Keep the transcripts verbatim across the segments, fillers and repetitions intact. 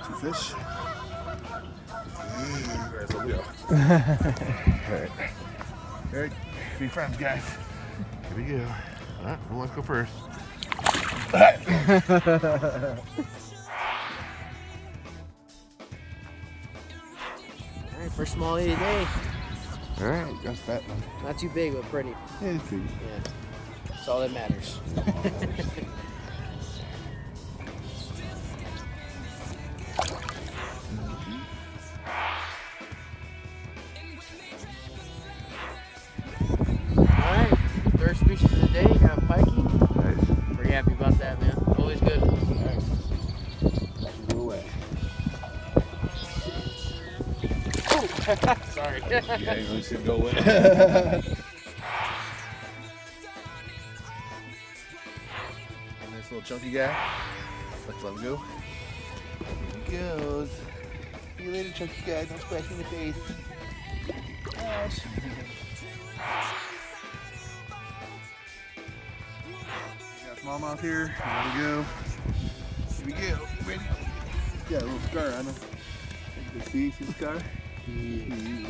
Two fish. Alright, so we go. Alright. Alright, be friends, guys. Here we go. Alright, who wants to go first? Alright, first smallie today. Alright, that's that one. Not too big, but pretty. Yeah, it's pretty. Yeah. That's all that matters. Alright, third species of the day, got pikey. Nice. Pretty happy about that, man. Always good. Alright. Go away. Sorry. Yeah, you really should go away. Nice little chunky guy. Let's let him go. Here he goes. See you later, chunky guy. Don't splash me in the face. Ouch. Got smallmouth here. Let him go. Here we go. Ready? Got a little scar on him. You can see, see the scar? Yeah.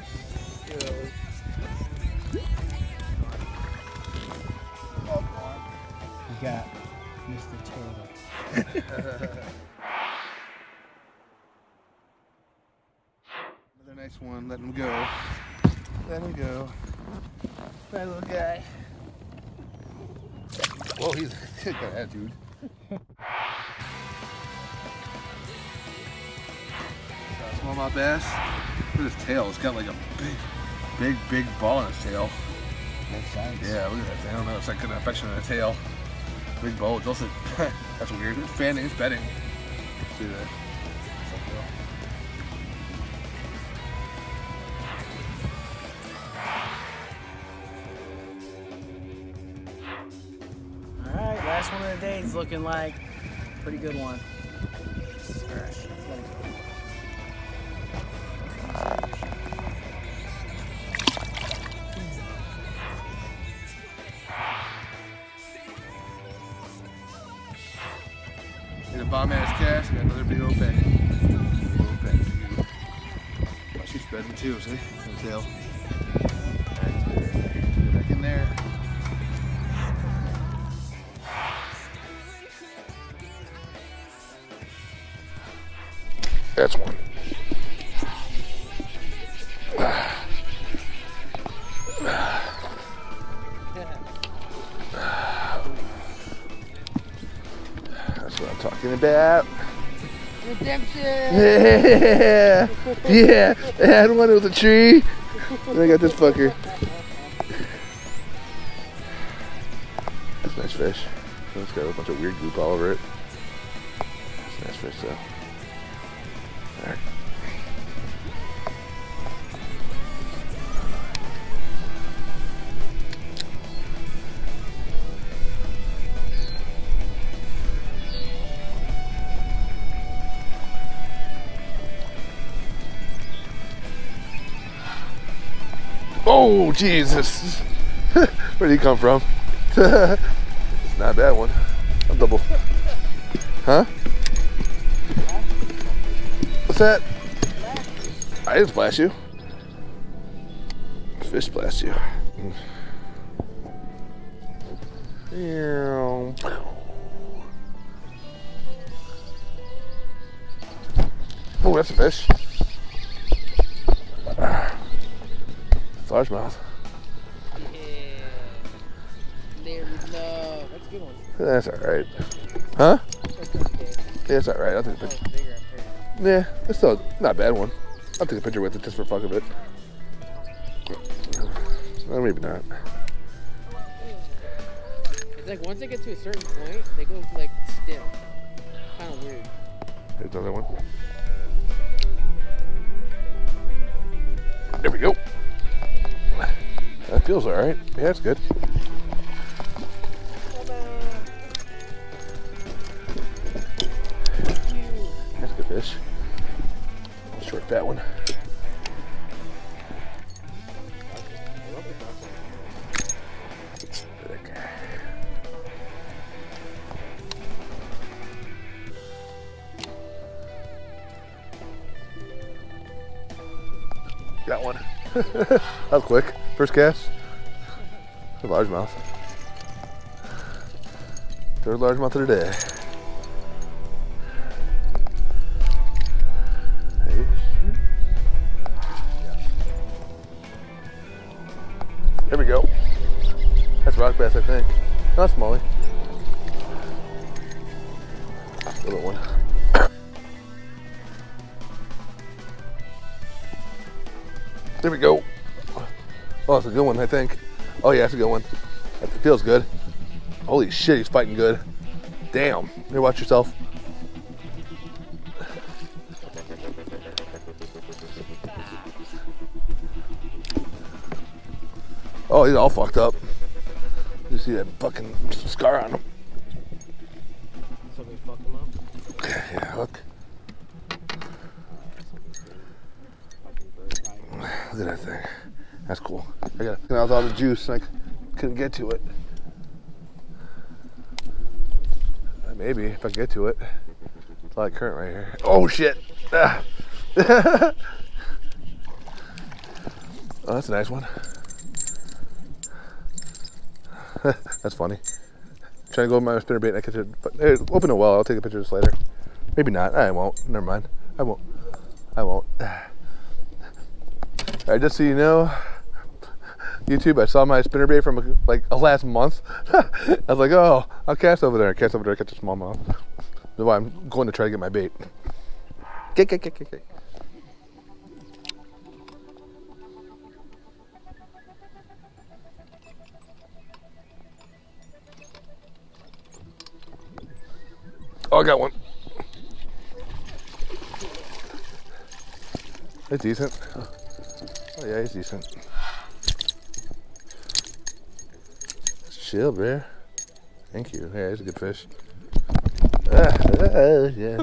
You got Mister Turtle. Another nice one. Let him go. Let him go. That little guy. Whoa, he's got an attitude. Smallmouth bass. Look at his tail. It's got like a big, big, big ball in his tail. Both sides. Yeah, look at that thing. I don't know. It's like an infection in the tail. Big bulge. Also, that's weird. It's fanning. It's bedding. See that? All right, last one of the day is looking like a pretty good one. All right, let's let it go. Hit a bomb ass cast, got another big old fat. Big old fat. Oh, she's bedding too, see? The tail. Get back in there. That's one. That's what I'm talking about. Redemption! Yeah! Yeah! I had one with a tree. And I got this fucker. That's a nice fish. It's got a bunch of weird goop all over it. That's a nice fish though. Alright. Oh, Jesus. Where did he come from? It's not that one. I'm double. Huh? What's that? I didn't splash you. Fish splashed you. Oh, that's a fish. Largemouth. Yeah. There we go. That's a good one. That's alright. Huh? That's okay. Yeah, it's alright. I'll take a Oh, picture. it's bigger up there. Yeah, it's still not a bad one. I'll take a picture with it just for fuck of it. Or maybe not. It's like once they get to a certain point, they go like still. Kind of weird. Here's another one. There we go. That feels alright. Yeah, it's good. That's a good fish. Short fat one. Got one. That was quick. First cast. Largemouth. Third largemouth of the day. There we go. That's rock bass, I think. Not smallie. Little one. There we go. Oh, it's a good one, I think. Oh yeah, it's a good one. It feels good. Holy shit, he's fighting good. Damn. Here, watch yourself. Oh, he's all fucked up. You see that fucking scar on him. Somebody fucked him up? Yeah, look. Look at that thing. That's cool. I got I was all the juice and I couldn't get to it. Maybe if I get to it. It's a lot of current right here. Oh shit! Ah. Oh, that's a nice one. That's funny. I'm trying to go with my spinnerbait and I catch it. But hey, open it well. I'll take a picture of this later. Maybe not. I won't. Never mind. I won't. I won't. Alright, just so you know, YouTube, I saw my spinnerbait from like last month. I was like, oh, I'll cast over there. I cast over there, catch a smallmouth. That's why I'm going to try to get my bait. Get, get, get, get, get. Oh, I got one. It's decent. Oh yeah, he's decent. Chill, bro. Thank you. Yeah, he's a good fish. Ah, ah, yeah.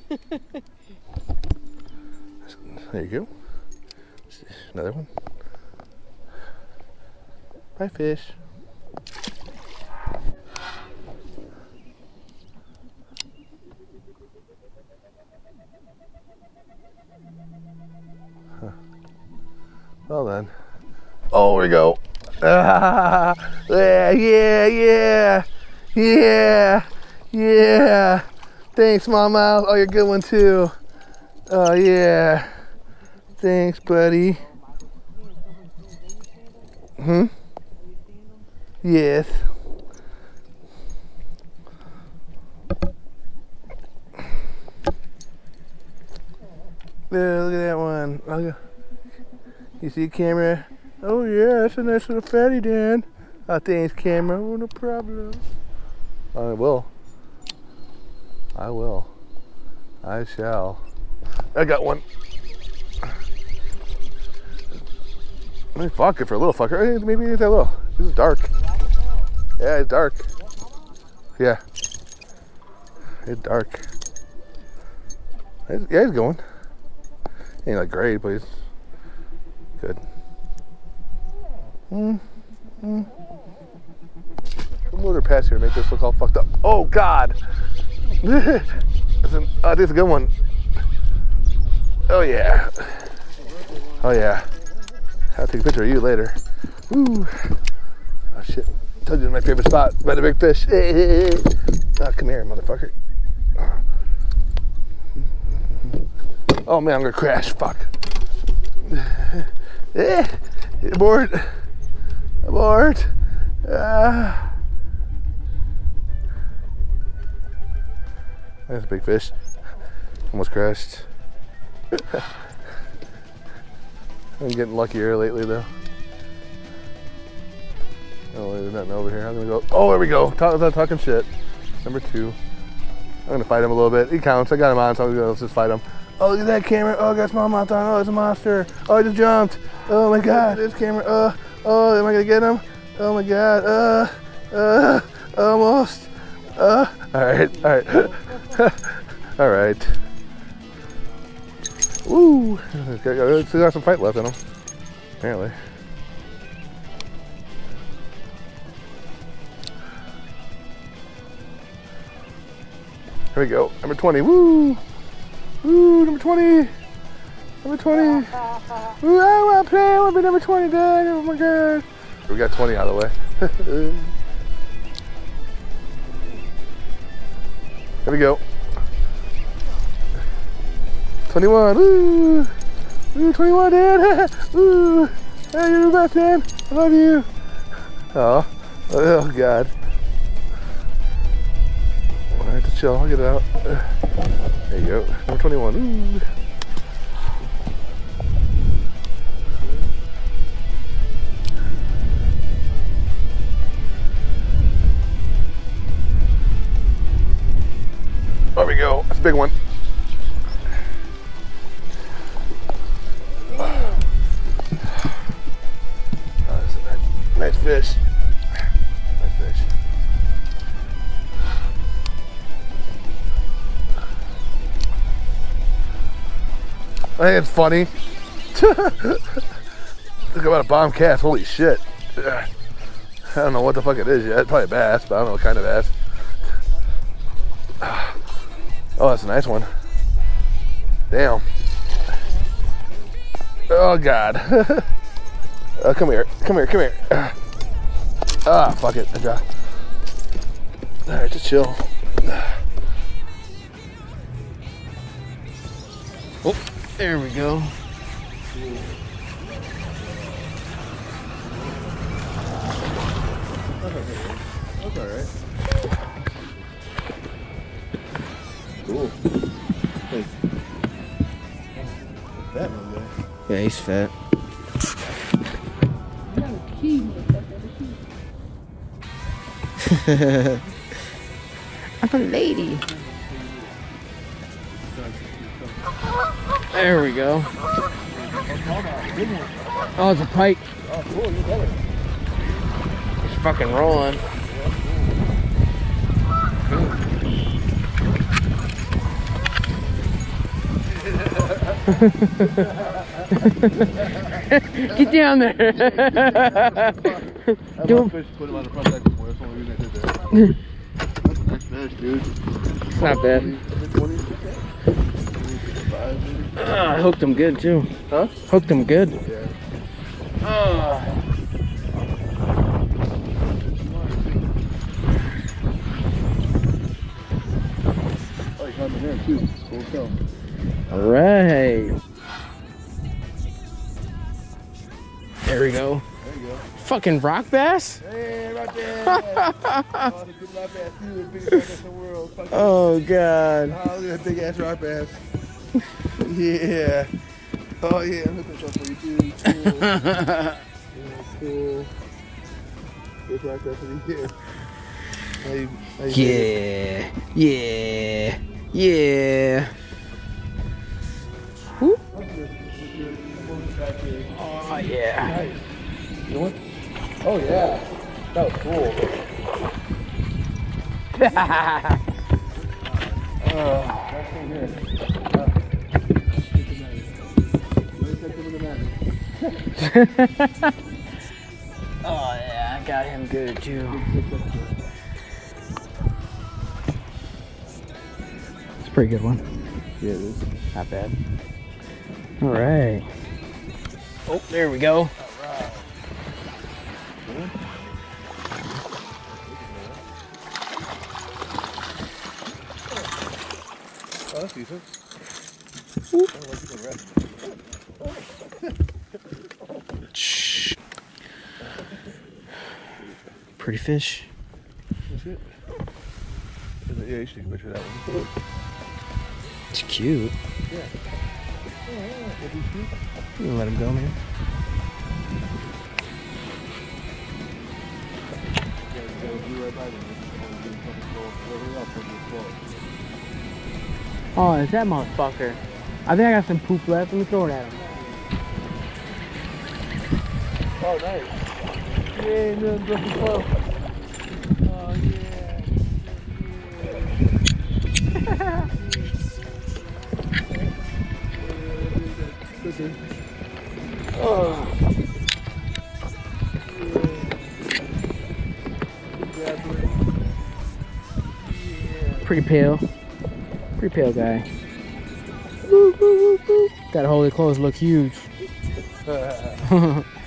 There you go. Another one. Bye, fish. Huh. Well then. Oh, there we go. Ah, yeah, yeah, yeah, yeah, yeah. Thanks, smallmouth. Oh, you're a good one too. Oh yeah. Thanks, buddy. Hmm? Yes. Yeah, look at that one. Look. You see the camera? Oh yeah, that's a nice little fatty, Dan. Oh, thanks, camera. Oh, no problem. I will. I will. I shall. I got one. Let me fuck it for a little fucker. Hey, maybe it's that little. This is dark. Yeah, it's dark. Yeah. It's dark. It's, yeah, he's going. Ain't like great, but he's good. Mm, mm. We'll move her past here and make this look all fucked up. Oh God! Listen, oh, this is a good one. Oh yeah. Oh yeah. I'll take a picture of you later. Woo. Oh shit. I told you my favorite spot by the big fish. Oh, come here, motherfucker. Oh man, I'm gonna crash. Fuck. Eh. Abort. Abort. Ah. That's a big fish. Almost crashed. I'm getting luckier lately though. Oh, there's nothing over here. I'm gonna go. Oh, there we go. Talk, without talking shit. Number two. I'm gonna fight him a little bit. He counts. I got him on, so I'm gonna let's just fight him. Oh, look at that camera. Oh, I got smallmouth on. Oh, it's a monster. Oh, I just jumped. Oh my God, this camera. Oh, oh, am I gonna get him? Oh my God. Uh, uh, almost. Uh. All right, all right, all right. Woo! Still got some fight left in him, apparently. Here we go, number twenty. Woo! Woo! Number twenty. Number twenty. Ooh, I want to play. I want to be number twenty, Dad. Oh my God. We got twenty out of the way. Here we go. twenty-one. Ooh. Ooh, twenty-one, Dad. Ooh. Hey, you're the best, man. I love you. Oh. Oh, God. All right, just chill. I'll get it out. There you go. Number twenty-one. Ooh. There we go. That's a big one. Oh, that's a nice, nice fish. Nice fish. I think it's funny. Look about a bomb cast. Holy shit. I don't know what the fuck it is yet. Probably a bass, but I don't know what kind of bass. Oh, that's a nice one. Damn. Oh, God. uh, come here. Come here. Come here. Ah, fuck it. All right, just chill. Oh, there we go. That's all right. Cool. Hey. Fat one guy. Yeah, he's fat. I'm a lady. There we go. Oh, it's a pike. Oh, cool. You got it. It's fucking rolling. Get down there. Do fish put him on the front deck before. That's the only reason I did that. That's a nice fish, dude. It's not bad. Uh, I hooked him good too. Huh? Hooked him good. Yeah. Uh. Oh, you caught him in there too. Cool kill. All right. There we go. There you go. Fucking rock bass? Hey, rock bass! Oh, the good rock bass, too. The biggest rock bass in the world. Fucking Oh, God. oh, look at that big ass rock bass. Yeah. Oh, yeah. I'm looking for you, too. Cool. Yeah, cool. This rock bass in here. How you, how you Yeah. Yeah. Yeah. Whoop. Oh, yeah. Nice. You want? Oh, yeah. That was cool. Oh, that's in here. Oh, yeah. I got him good, too. It's a pretty good one. Yeah, it is. Not bad. All right. Oh, there we go. All right. Oh, that's decent. Shh. Pretty fish. That's it. Yeah, you should take a picture of that one. It's cute. Yeah. You can let him go, man. Oh, is that motherfucker? I think I got some poop left. Let me throw it at him. Oh, nice. Yeah, no, drop the flow. Oh, yeah. Oh. Pretty pale. Pretty pale guy. Gotta hold it close, look huge.